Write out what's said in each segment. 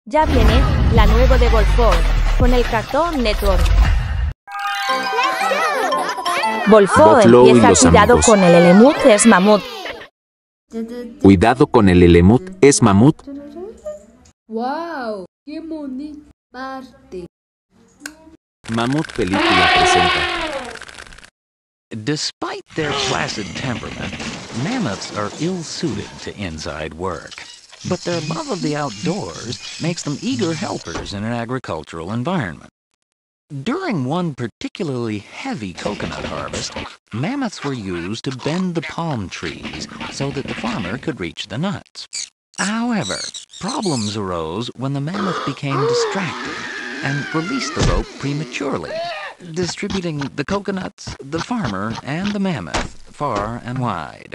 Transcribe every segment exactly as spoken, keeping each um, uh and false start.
Ya viene la nueva de Volford con el Cartoon Network. Volford Boflo y empieza los cuidado amigos. con el Elemut es mamut. Cuidado con el Elemut, es mamut. ¡Wow! ¡Qué bonita parte! Mamut Película presenta. Despite their placid temperament, mammoths are ill-suited to inside work. But their love of the outdoors makes them eager helpers in an agricultural environment. During one particularly heavy coconut harvest, mammoths were used to bend the palm trees so that the farmer could reach the nuts. However, problems arose when the mammoth became distracted and released the rope prematurely, distributing the coconuts, the farmer, and the mammoth far and wide.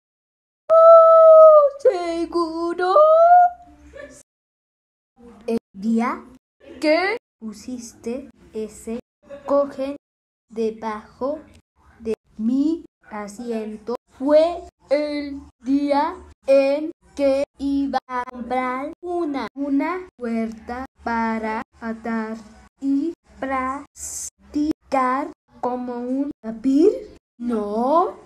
¿Seguro? El día que pusiste ese cogen debajo de mi asiento fue el día en que iba a comprar una, una puerta para atar y practicar como un tapir. No.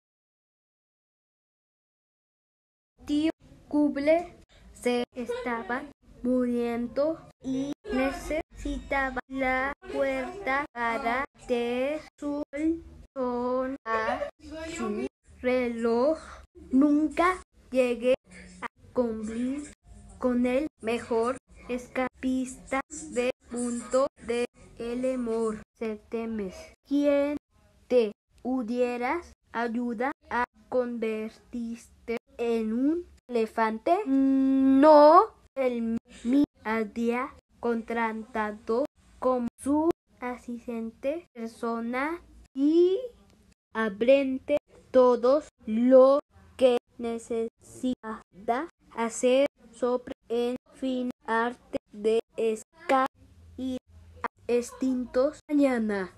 Tío Google se estaba muriendo y necesitaba la puerta para de su a su reloj. Nunca llegué a cumplir con el mejor escapista de punto de el amor. Se temes. ¿Quién te pudieras ayudar a convertirte en un elefante? No, el mi había contratado como su asistente persona y aprende todo lo que necesita hacer sobre en fin arte de escapar y extintos mañana.